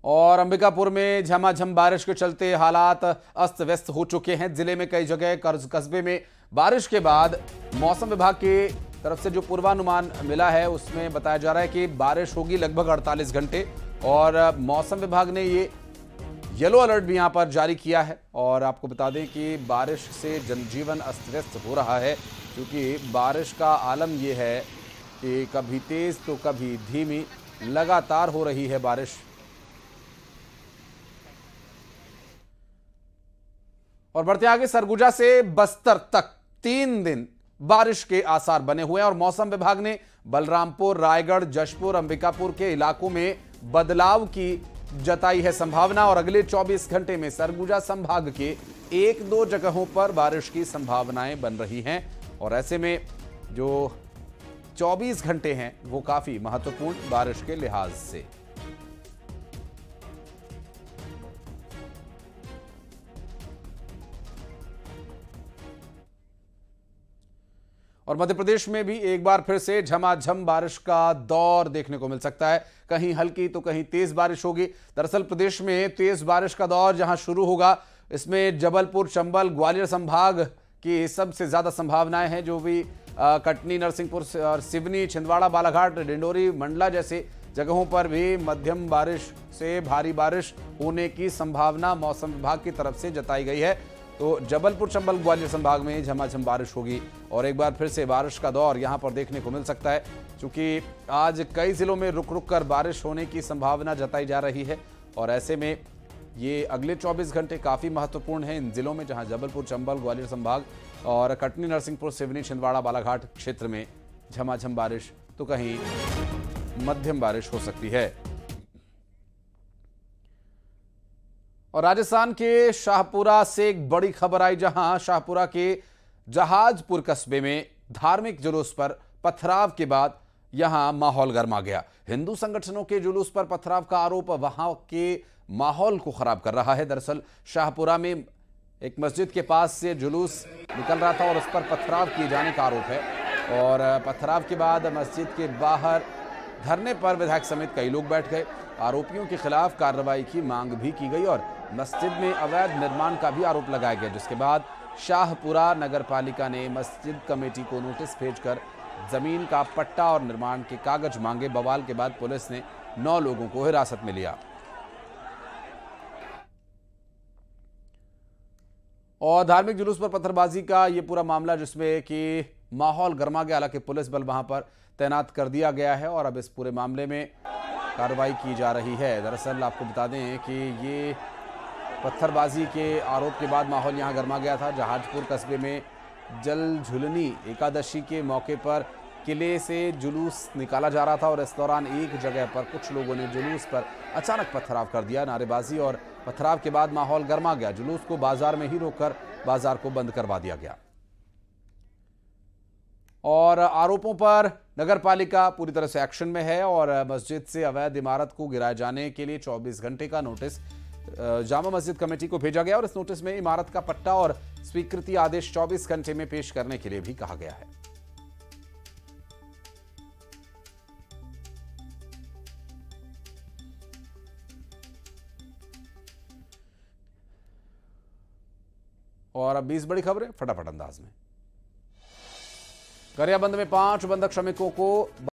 और अंबिकापुर में झमाझम बारिश के चलते हालात अस्त व्यस्त हो चुके हैं। जिले में कई जगह कस्बे में बारिश के बाद मौसम विभाग की तरफ से जो पूर्वानुमान मिला है उसमें बताया जा रहा है कि बारिश होगी लगभग 48 घंटे और मौसम विभाग ने ये येलो अलर्ट भी यहां पर जारी किया है। और आपको बता दें कि बारिश से जनजीवन अस्त व्यस्त हो रहा है क्योंकि बारिश का आलम यह है कि कभी तेज तो कभी धीमी लगातार हो रही है बारिश। और बढ़ते आगे, सरगुजा से बस्तर तक 3 दिन बारिश के आसार बने हुए हैं और मौसम विभाग ने बलरामपुर, रायगढ़, जशपुर, अंबिकापुर के इलाकों में बदलाव की जताई है संभावना। और अगले 24 घंटे में सरगुजा संभाग के 1-2 जगहों पर बारिश की संभावनाएं बन रही हैं। और ऐसे में जो 24 घंटे हैं वो काफी महत्वपूर्ण बारिश के लिहाज से। और मध्य प्रदेश में भी एक बार फिर से झमाझम बारिश का दौर देखने को मिल सकता है। कहीं हल्की तो कहीं तेज बारिश होगी। दरअसल प्रदेश में तेज बारिश का दौर जहां शुरू होगा, इसमें जबलपुर, चंबल, ग्वालियर संभाग की सबसे ज्यादा संभावनाएं हैं। जो भी कटनी, नरसिंहपुर और सिवनी, छिंदवाड़ा, बालाघाट, डिंडोरी, मंडला जैसे जगहों पर भी मध्यम बारिश से भारी बारिश होने की संभावना मौसम विभाग की तरफ से जताई गई है। तो जबलपुर, चंबल, ग्वालियर संभाग में झमाझम बारिश होगी और एक बार फिर से बारिश का दौर यहां पर देखने को मिल सकता है क्योंकि आज कई जिलों में रुक रुक कर बारिश होने की संभावना जताई जा रही है। और ऐसे में ये अगले 24 घंटे काफ़ी महत्वपूर्ण हैं इन जिलों में, जहां जबलपुर, चंबल, ग्वालियर संभाग और कटनी, नरसिंहपुर, सिवनी, छिंदवाड़ा, बालाघाट क्षेत्र में झमाझम बारिश तो कहीं मध्यम बारिश हो सकती है। और राजस्थान के शाहपुरा से एक बड़ी खबर आई, जहां शाहपुरा के जहाजपुर कस्बे में धार्मिक जुलूस पर पथराव के बाद यहां माहौल गर्मा गया। हिंदू संगठनों के जुलूस पर पथराव का आरोप वहां के माहौल को खराब कर रहा है। दरअसल शाहपुरा में एक मस्जिद के पास से जुलूस निकल रहा था और उस पर पथराव किए जाने का आरोप है। और पथराव के बाद मस्जिद के बाहर धरने पर विधायक समेत कई लोग बैठ गए। आरोपियों के खिलाफ कार्रवाई की मांग भी की गई और मस्जिद में अवैध निर्माण का भी आरोप लगाया गया, जिसके बाद शाहपुरा नगर पालिका ने मस्जिद कमेटी को नोटिस भेजकर जमीन का पट्टा और निर्माण के कागज मांगे। बवाल के बाद पुलिस ने 9 लोगों को हिरासत में लिया। और धार्मिक जुलूस पर पत्थरबाजी का ये पूरा मामला, जिसमें कि माहौल गर्मा गया, हालांकि पुलिस बल वहां पर तैनात कर दिया गया है और अब इस पूरे मामले में कार्रवाई की जा रही है। दरअसल आपको बता दें कि ये पत्थरबाजी के आरोप के बाद माहौल यहां गर्मा गया था। जहाजपुर कस्बे में जल झुलनी एकादशी के मौके पर किले से जुलूस निकाला जा रहा था और इस दौरान एक जगह पर कुछ लोगों ने जुलूस पर अचानक पथराव कर दिया, नारेबाजी और पथराव के बाद माहौल गर्मा गया। जुलूस को बाजार में ही रोककर बाजार को बंद करवा दिया गया। और आरोपों पर नगर पालिका पूरी तरह से एक्शन में है और मस्जिद से अवैध इमारत को गिराए जाने के लिए 24 घंटे का नोटिस जामा मस्जिद कमेटी को भेजा गया और इस नोटिस में इमारत का पट्टा और स्वीकृति आदेश 24 घंटे में पेश करने के लिए भी कहा गया है। और अब 20 बड़ी खबरें फटाफट अंदाज में। गरियाबंद में 5 बंधक श्रमिकों को